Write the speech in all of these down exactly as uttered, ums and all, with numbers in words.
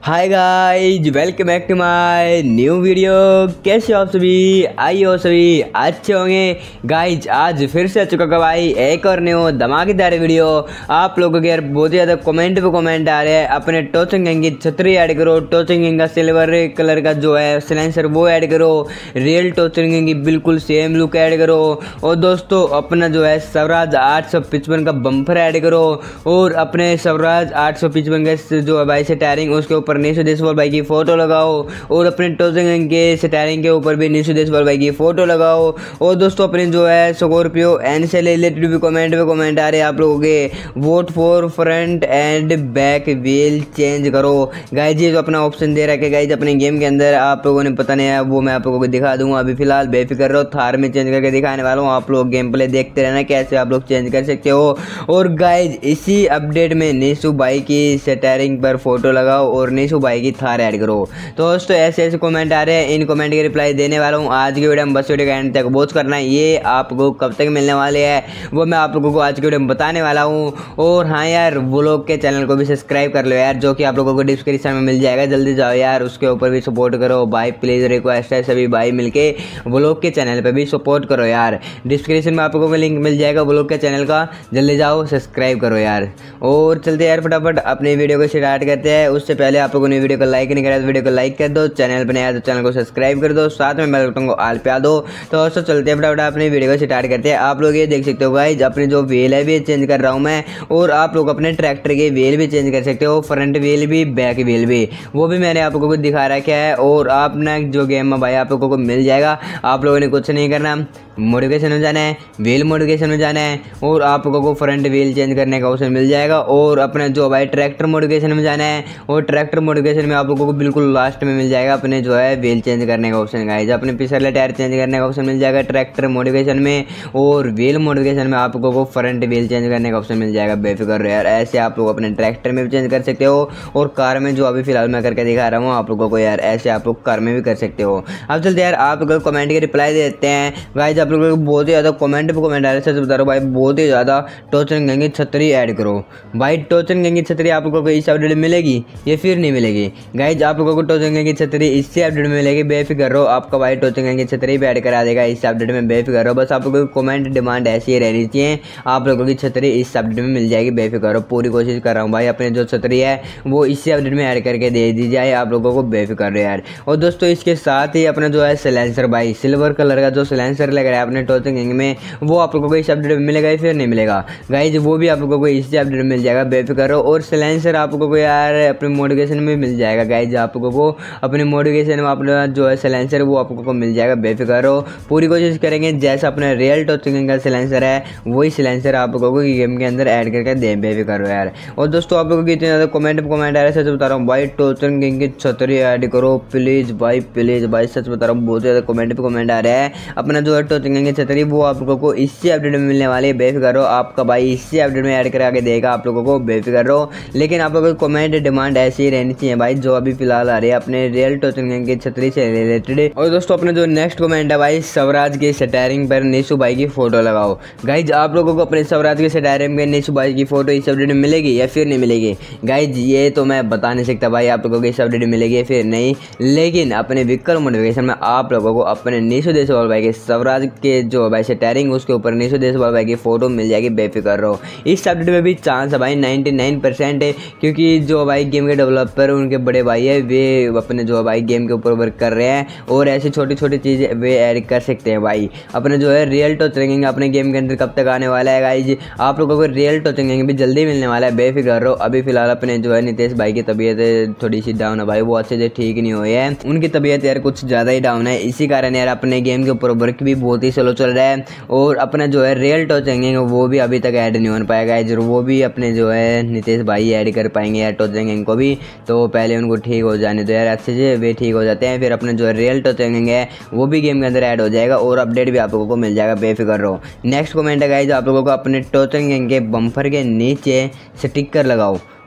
Hi guys, welcome back to my new video. कैसे हो आप सभी? आई हो सभी अच्छे होंगे। गाइज आज फिर से आ चुका का भाई एक और न्यू धमाकेदार वीडियो। आप लोगों के यार बहुत ही ज़्यादा कमेंट पे कमेंट आ रहे हैं, अपने टोचिंग गैंग की छतरी ऐड करो, टोचिंग गैंग का सिल्वर कलर का जो है सिलेंसर वो ऐड करो, रियल टोचिंग गैंग की बिल्कुल सेम लुक ऐड करो, और दोस्तों अपना जो है स्वराज आठ सौ पिचपन का बम्पर ऐड करो, और अपने स्वराज आठ सौ पिचपन का जो है भाई सेटारिंग उसके ऊपर निशु देशवाल भाई की फोटो लगाओ, और अपने टोचिंग के सेटारिंग के ऊपर भी निशु देशवाल भाई की फोटो लगाओ। और दोस्तों अपने जो है स्कॉर्पियो एन से रिलेटेड भी कमेंट पे कमेंट आ रहे हैं आप लोगों के, vote for front and back wheel change करो। गाइज ये जो अपना ऑप्शन दे रखा है गाइज अपने गेम के अंदर, आप लोगों ने पता नहीं है वो मैं आप लोगों को दिखा दूंगा। अभी फिलहाल बेफिक्र रहो, थार में चेंज करके दिखाने वाला हूँ, आप लोग गेम प्ले देखते रहना कैसे आप लोग चेंज कर सकते हो। और गाइज इसी अपडेट में निशु भाई की सेटारिंग पर फोटो लगाओ और निशु भाई की थार ऐड करो। तो दोस्तों ऐसे ऐसे कमेंट आ रहे हैं, इन कमेंट के रिप्लाई देने वाला हूँ आज की वीडियो में। बस वीडियो का एंड तक वॉच करना है, ये आपको कब तक मिलने वाले हैं वो मैं आप लोगों को आज की वीडियो में बताने वाला हूँ। और हाँ यार व्लॉग के चैनल को भी सब्सक्राइब कर लो यार, जो कि आप लोगों को डिस्क्रिप्शन में मिल जाएगा, जल्दी जाओ यार उसके ऊपर भी सपोर्ट करो भाई, प्लीज़ रिक्वेस्ट है सभी भाई मिलके व्लॉग के चैनल पर भी सपोर्ट करो यार। डिस्क्रिप्शन में आप लोगों को लिंक मिल जाएगा व्लॉग के चैनल का, जल्दी जाओ सब्सक्राइब करो यार। और चलते यार फटाफट अपनी वीडियो को स्टार्ट करते हैं। उससे पहले आप लोगों ने वीडियो को लाइक नहीं करा तो वीडियो को लाइक कर दो, चैनल पर नया तो चैनल को सब्सक्राइब कर दो, साथ में बेल बटन को ऑल पे आ दो। तो दोस्तों चलते हैं फटाफट अपनी वीडियो को स्टार्ट करते हैं। आप लोग ये देख सकते हो गाइज अपनी जो व्हील है भी चेंज कर रहा हूँ मैं, और आप लोग अपने ट्रैक्टर के व्हील भी चेंज कर सकते हो, फ्रंट व्हील भी बैक व्हील भी, वो भी मैंने आप लोगों को दिखा रखा है। और आपने जो गेम में भाई आप लोगों को मिल जाएगा, आप लोगों ने कुछ नहीं करना, मॉडिफिकेशन में जाना है, व्हील मॉडिफिकेशन में जाना है, और आप लोगों को फ्रंट व्हील चेंज करने का ऑप्शन मिल जाएगा। और अपने जो भाई ट्रैक्टर मॉडिफिकेशन में जाना है, और ट्रैक्टर मॉडिफिकेशन में आप लोगों को बिल्कुल लास्ट में मिल जाएगा अपने जो है व्हील चेंज करने का ऑप्शन गाइस, अपने पिछले टायर चेंज करने का ऑप्शन मिल जाएगा ट्रैक्टर मॉडिफिकेशन में, और व्हील मॉडिफिकेशन में आप लोगों को फ्रंट व्हील चेंज करने का ऑप्शन मिल जाएगा। बेफिक्र रहो यार, ऐसे आप लोग अपने ट्रैक्टर में भी चेंज कर सकते हो, और कार में जो अभी फिलहाल मैं करके दिखा रहा हूँ आप लोगों को यार, ऐसे आप लोग कार में भी कर सकते हो। अब चलते यार आप लोग कमेंट के रिप्लाई देते हैं गाइस। आप लोगों को बहुत ही ज़्यादा कमेंट पे कमेंट आ रहे हैं, सच बता रहा हूँ भाई बहुत ही ज़्यादा टोचन गैंग की छतरी ऐड करो भाई। टोचन गैंग की छतरी आप लोगों को इस अपडेट में मिलेगी या फिर नहीं मिलेगी गाइज? आप लोगों को टोचन गैंग की छतरी इससे अपडेट में मिलेगी, बेफिक्र रहो, आपका भाई टोचन गैंग की छतरी भी ऐड करा देगा इस अपडेट में, बेफिक्र रहो। बस आप लोगों की कमेंट डिमांड ऐसी ही रहनी चाहिए, आप लोगों की छतरी इस अपडेट में मिल जाएगी, बेफिक्र रहो। पूरी कोशिश कर रहा हूँ भाई अपने जो छतरी है वो इसी अपडेट में ऐड करके दे दी जाए आप लोगों को, बेफिक्र रहो यार। और दोस्तों इसके साथ ही अपना जो है सिलेंसर भाई, सिल्वर कलर का जो सिलेंसर लग रहा है अपने टोचन गैंग में, वो आप लोगों को इस अपडेट में मिलेगा या फिर नहीं मिलेगा गाइज? वो भी आप लोगों को इसी अपडेट में मिल जाएगा, बेफिक्र रहो। और सिलेंसर आप लोगों को यार अपने मॉडिफिकेशन में मिल जाएगा गाइज, आप लोगों को अपने मॉडिफिकेशन में अपना जो है सिलेंसर वो आप लोगों को मिल जाएगा, बेफिक्र रहो। पूरी कोशिश करेंगे जैसा अपना रियल टोचिंग का सिलेंसर है वही सिलेंसर आप लोगों को गेम के अंदर ऐड करके दे, बेफिक्र रहो यार। और दोस्तों आप लोगों की इतने ज़्यादा कमेंट पे कमेंट आ रहे हैं, सच बता रहा हूँ भाई टोचिंग गैंग की छतरी ऐड करो प्लीज़ भाई, प्लीज़ भाई, सच बता रहा हूँ बहुत ज़्यादा कमेंट पे कमेंट आ रहे हैं। अपना जो है टोचिंग गैंग की छतरी वो आप लोगों को इससे अपडेट में मिलने वाली है, बेफिक्र रहो, आपका भाई इससे अपडेट में ऐड करा के देगा आप लोगों को, बेफिक्र रहो। लेकिन आप लोगों की कमेंट डिमांड ऐसी ही रहनी चाहिए भाई जो अभी फिलहाल आ रही है अपने रियल टोचिंग गैंग की छतरी से रिलेटेड। और दोस्तों अपने जो नेक्स्ट कमेंट है भाई, स्वराज के सेटारिंग पर निशु भाई की फोटो लगाओ गाइज। आप लोगों को अपने स्वराज के सेटारिंग में निशु भाई की फोटो इस अपडेट में मिलेगी या फिर नहीं मिलेगी गाइज? ये तो मैं बता नहीं सकता भाई आप लोगों को इस अपडेट में मिलेगी या फिर नहीं, लेकिन अपने व्हीकल मॉडिफिकेशन में आप लोगों को अपने निशु देशवाल भाई के स्वराज के जो भाई सेटारिंग उसके ऊपर निशु देशवाल भाई की फोटो मिल जाएगी, बेफिक्र रहो। इस अपडेट में भी चांस है भाई नाइन्टी नाइन परसेंट है, क्योंकि जो भाई गेम के डेवलपर उनके बड़े भाई है वे अपने जो भाई गेम के ऊपर वर्क कर रहे हैं, और ऐसी छोटी छोटी चीज़ें वे ऐड कर सकते हैं भाई। अपने जो है रियल टोचिंग अपने गेम के अंदर कब तक आने वाला है गाइज? आप लोगों को रियल टोचिंग भी जल्दी मिलने वाला है, बेफिक्र रहो। अभी फिलहाल अपने जो है नितेश भाई की तबीयत थोड़ी सी डाउन है भाई, वो अच्छे से ठीक नहीं हुई है, उनकी तबीयत यार कुछ ज़्यादा ही डाउन है, इसी कारण यार अपने गेम के ऊपर वर्क भी बहुत ही स्लो चल रहा है। और अपना जो है रियल टोचिंग वो भी अभी तक ऐड नहीं हो पाएगा जरूर, वो भी अपने जो है नितेश भाई ऐड कर पाएंगे यार टोचिंग गैंग को भी, तो पहले उनको ठीक हो जाने दो यार, अच्छे से वे ठीक हो जाते हैं, फिर अपने जो रियल टोचिंग गैंग है वो भी गेम के अंदर ऐड हो जाएगा, और अपडेट भी आप लोगों को मिल जाएगा, बेफिक्र रहो। नेक्स्ट कमेंट है गाइज, आप लोगों को अपने टोचिंग गैंग के बम्पर के नीचे स्टिकर लगाओ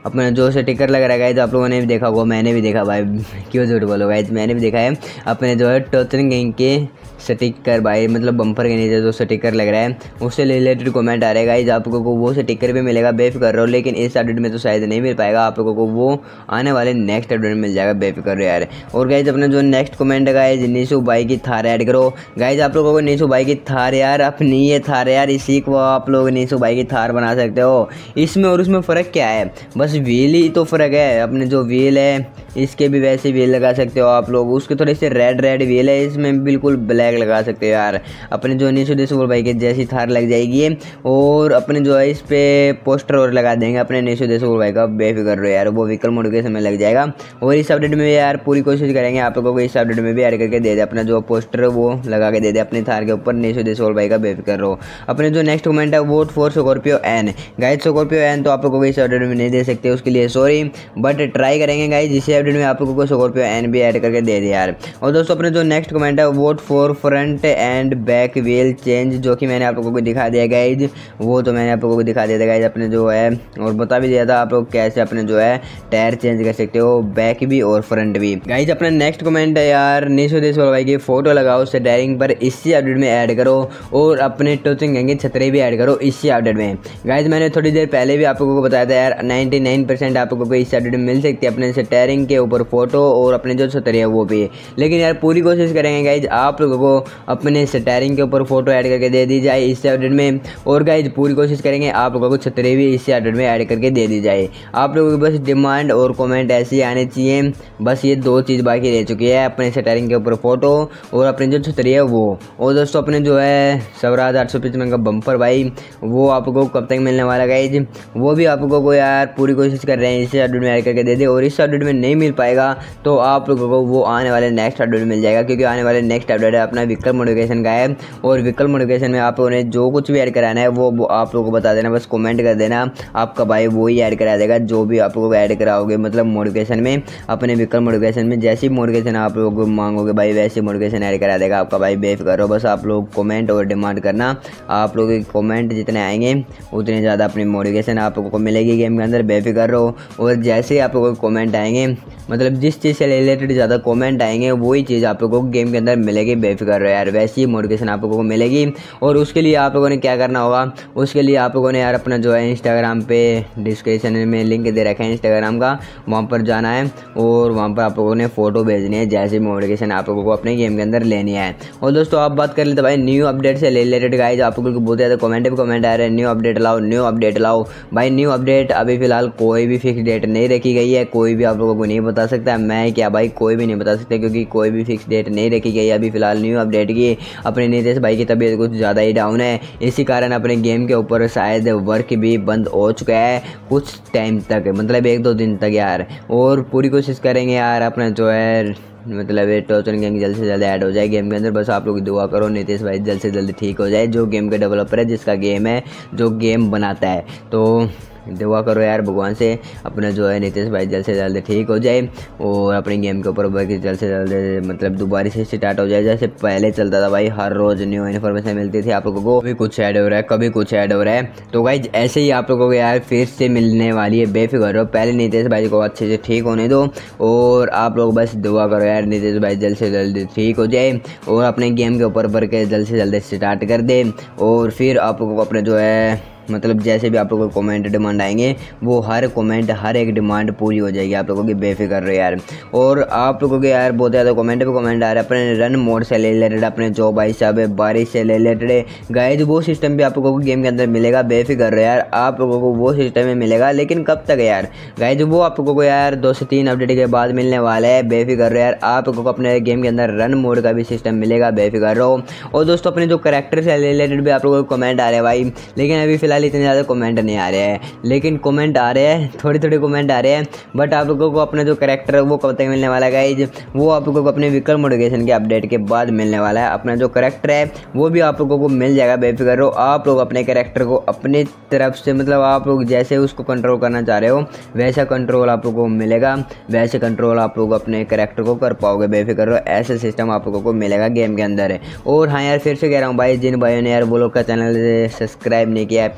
अपना जो स्टिकर लग रहा है गाइज, आप लोगों ने भी देखा होगा, मैंने भी देखा भाई, क्यों झूठ बोलो गाइज, मैंने भी देखा है अपने जो है टोचन गैंग के स्टिकर भाई, मतलब बम्पर के नीचे जो स्टिकर लग रहा है उससे रिलेटेड कमेंट आ रहा है गाइज, आप लोगों को वो स्टिकर भी मिलेगा, बेफिक्र रहो। लेकिन इस अपडेट में तो शायद नहीं मिल पाएगा, आप लोगों को वो आने वाले नेक्स्ट अपडेट में मिल जाएगा, बेफिक्र रहो यार। और गाइज अपना जो नेक्स्ट कमेंट है गाइज, नीशू भाई की थार ऐड करो। गाइज आप लोगों को नीशू भाई की थार यार, अपनी ये थार यार, इसी को आप लोग नीशू भाई की थार बना सकते हो। इसमें और उसमें फ़र्क क्या है, बस व्हील ही तो फ़र्क है। अपने जो व्हील है इसके भी वैसे व्हील लगा सकते हो आप लोग, उसके थोड़े से रेड रेड व्हील है, इसमें बिल्कुल ब्लैक लगा सकते हो यार। अपने जो नीशू देशोल भाई के जैसी थार लग जाएगी, और अपने जो है इस पे पोस्टर और लगा देंगे अपने नीशू देशोल भाई का, बेफिक्र रहो यार, वो व्हीकल मॉडिफिकेशन में लग जाएगा। और इस अपडेट में यार पूरी कोशिश करेंगे आप लोगों को इस अपडेट में भी ऐड करके दे दे, अपना जो पोस्टर वो लगा के दे दे अपनी थार के ऊपर, नीशू देशोल भाई का, बेफिक्र रहो। अपने जो नेक्स्ट कमेंट है vote for Scorpio N. Guys Scorpio N तो आप लोगों को इस अपडेट में नहीं दे सकते, उसके लिए सॉरी, बट ट्राई करेंगे गाइज इसी अपडेट में आप लोगों को स्कॉर्पियो एन भी ऐड करके दे दिया यार। और दोस्तों अपने जो नेक्स्ट कमेंट है vote for front and back wheel change, जो कि मैंने आप लोगों को दिखा दिया गाइज, वो तो मैंने आप लोगों को दिखा दिया था गाइज अपने जो है, और बता भी दिया था आप लोग कैसे अपने जो है टायर चेंज कर सकते हो, बैक भी और फ्रंट भी। गाइज अपना नेक्स्ट कमेंट है यार, नीशू देशोल भाई की फोटो लगाओ स्टीयरिंग पर, इसी अपडेट में ऐड करो, और अपने टोचिंग गैंग के छतरे भी ऐड करो इसी अपडेट में। गाइज मैंने थोड़ी देर पहले भी आप लोगों को बताया था यार, नाइन्टी नाइन परसेंट आप लोगों को इस अपडेट में मिल सकती है अपने स्टीयरिंग के ऊपर फोटो, और अपने जो छतरी है वो भी। लेकिन यार पूरी कोशिश करेंगे गाइज आप लोगों को अपने स्टीयरिंग के ऊपर फोटो ऐड करके दे दी जाए इस अपडेट में, और गाइज पूरी कोशिश करेंगे आप लोगों को छतरी भी इस अपडेट में ऐड करके दे दी जाए। आप लोगों की बस डिमांड और कमेंट ऐसी आने चाहिए, बस ये दो चीज़ बाकी रह चुकी है, अपने स्टीयरिंग के ऊपर फोटो और अपनी जो छतरी है वो। और दोस्तों अपने जो है स्वराज आठ सौ पचपन का बम्पर भाई, वो आपको कब तक मिलने वाला गाइज, वो भी आप लोगों को यार पूरी कोशिश कर रहे हैं इस अपडेट में ऐड करके दे दे। और इस अपडेट में नहीं मिल पाएगा तो आप लोगों को वो आने वाले नेक्स्ट अपडेट में मिल जाएगा, क्योंकि आने वाले नेक्स्ट अपडेट है अपना व्हीकल मॉडिफिकेशन का है, और व्हीकल मॉडिफिकेशन में आप लोगों ने जो कुछ भी ऐड कराना है वो, वो आप लोगों को बता देना, बस कमेंट कर देना, आपका भाई वो ही ऐड करा देगा जो भी आप लोगों को ऐड कराओगे, मतलब मॉडिफिकेशन में, अपने व्हीकल मॉडिफिकेशन में जैसी मॉडिफिकेशन आप लोग मांगोगे भाई वैसी मॉडिफिकेशन ऐड करा देगा आपका भाई, बेफिक्र रहो। बस आप लोग कमेंट और डिमांड करना, आप लोगों के कमेंट जितने आएंगे उतने ज़्यादा अपनी मॉडिफिकेशन आप लोगों को मिलेगी गेम के अंदर, बेफिक्र रहो। और जैसे ही आप लोगों को कमेंट आएंगे, मतलब जिस चीज़ से रिलेटेड ज़्यादा कमेंट आएंगे वही चीज़ आप लोगों को गेम के अंदर मिलेगी, बेफिक्र रहो यार, वैसी मॉडिफिकेशन आप लोगों को मिलेगी। और उसके लिए आप लोगों ने क्या करना होगा, उसके लिए आप लोगों ने यार अपना जो है इंस्टाग्राम पे डिस्क्रिप्शन में लिंक दे रखा है इंस्टाग्राम का, वहाँ पर जाना है और वहाँ पर आप लोगों ने फोटो भेजनी है, जैसी मॉडिफिकेशन आप लोगों को अपने गेम के अंदर लेनी है। और दोस्तों आप बात कर लेते भाई न्यू अपडेट से रिलेटेड गाइज, आप लोगों को बहुत ज़्यादा कमेंट भी कमेंट आ रहे हैं, न्यू अपडेट लाओ न्यू अपडेट लाओ। भाई न्यू अपडेट अभी फिलहाल कोई भी फिक्स डेट नहीं रखी गई है, कोई भी आप लोगों को नहीं बता सकता, मैं क्या भाई कोई भी नहीं बता सकता, क्योंकि कोई भी फिक्स डेट नहीं रखी गई है अभी फिलहाल न्यू अपडेट की। अपने नीतीश भाई की तबीयत कुछ ज़्यादा ही डाउन है, इसी कारण अपने गेम के ऊपर शायद वर्क भी बंद हो चुका है कुछ टाइम तक, मतलब एक दो दिन तक यार। और पूरी कोशिश करेंगे यार अपना जो है, मतलब ये टोचन गैंग जल्द से जल्द ऐड हो जाए गेम के अंदर, बस आप लोग दुआ करो नीतीश भाई जल्द से जल्द ठीक हो जाए, जो गेम के डेवलपर है, जिसका गेम है, जो गेम बनाता है, तो दुआ करो यार भगवान से अपना जो है नीतीश भाई जल्द से जल्द ठीक हो जाए, और अपने गेम के ऊपर वर्क जल्द से जल्द मतलब दोबारा से स्टार्ट हो जाए, जैसे पहले चलता था भाई, हर रोज़ न्यू इन्फॉर्मेशन मिलती थी आप लोगों को, कभी कुछ ऐड हो रहा है कभी कुछ ऐड हो रहा है। तो गाइज ऐसे ही आप लोगों को यार फिर से मिलने वाली है, बेफिक्र रहो, पहले नीतीश भाई को अच्छे से ठीक होने दो, और आप लोग बस दुआ करो यार नीतीश भाई जल्द से जल्द ठीक हो जाए, और अपने गेम के ऊपर वर्क जल्द से जल्द स्टार्ट कर दे, और फिर आप लोगों को अपने जो है मतलब जैसे भी आप लोगों को कमेंट डिमांड आएंगे वो हर कमेंट हर एक डिमांड पूरी हो जाएगी आप लोगों की, बेफिक्र रहो यार। और आप लोगों के यार बहुत ज़्यादा कमेंट पे कमेंट आ रहा है अपने रन मोड से रिलेटेड, अपने जो भाई साहब है बारिश से रिलेटेड गाइज, वो सिस्टम भी आप लोगों को गेम के अंदर मिलेगा, बेफिक्र रहो यार, आप लोगों को वो सिस्टम में मिलेगा, लेकिन कब तक है यार गाइज, वो आप लोगों को यार दो से तीन अपडेट के बाद मिलने वाला है, बेफिक्र रहो यार, आप लोगों को अपने गेम के अंदर रन मोड का भी सिस्टम मिलेगा, बेफिक्र रहो। और दोस्तों अपने जो करेक्टर से रिलेटेड भी आप लोगों को कमेंट आ रहे हैं भाई, लेकिन अभी फिलहाल इतने ज़्यादा कमेंट नहीं आ रहे हैं, लेकिन कमेंट आ रहे हैं, थोड़ी थोड़ी कमेंट आ रहे हैं, बट आप लोगों को अपना जो करेक्टर है वो कब तक मिलने वाला है गाइज, वो आप लोगों को अपने व्हीकल मॉडिफिकेशन के अपडेट के बाद मिलने वाला है। अपना जो करेक्टर है वो भी आप लोगों को मिल जाएगा, बेफिक्र रहो, आप लोग अपने करेक्टर को अपनी तरफ से, मतलब आप लोग जैसे उसको कंट्रोल करना चाह रहे हो वैसा कंट्रोल आप लोगों को मिलेगा, वैसे कंट्रोल आप लोग अपने करेक्टर को कर पाओगे, बेफिक्र रहो, ऐसा सिस्टम आप लोगों को मिलेगा गेम के अंदर है। और हाँ यार फिर से कह रहा हूँ भाई, जिन भाइयों ने यार वो लोग का चैनल सब्सक्राइब नहीं किया है प्लीज़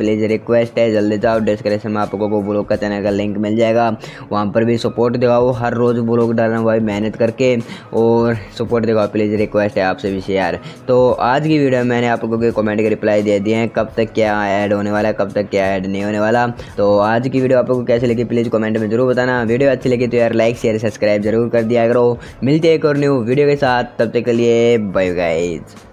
प्लीज़ रिक्वेस्ट है जल्दी जाओ, डिस्क्रिप्शन में आपको वो ब्लॉग का चैनल का लिंक मिल जाएगा, वहाँ पर भी सपोर्ट दिखाओ, हर रोज़ ब्लॉग डालना भाई मेहनत करके और सपोर्ट दिखाओ प्लीज़, रिक्वेस्ट है आपसे भी शेयर। तो आज की वीडियो में मैंने आपको कमेंट के रिप्लाई दे दिए हैं कब तक क्या ऐड होने वाला है, कब तक क्या ऐड नहीं होने वाला। तो आज की वीडियो आपको कैसे लगी प्लीज़ कमेंट में जरूर बताना। वीडियो अच्छी लगी तो यार लाइक शेयर सब्सक्राइब जरूर कर दिया करो। मिलते हैं एक और न्यू वीडियो के साथ, तब तक के लिए बाय गाइस।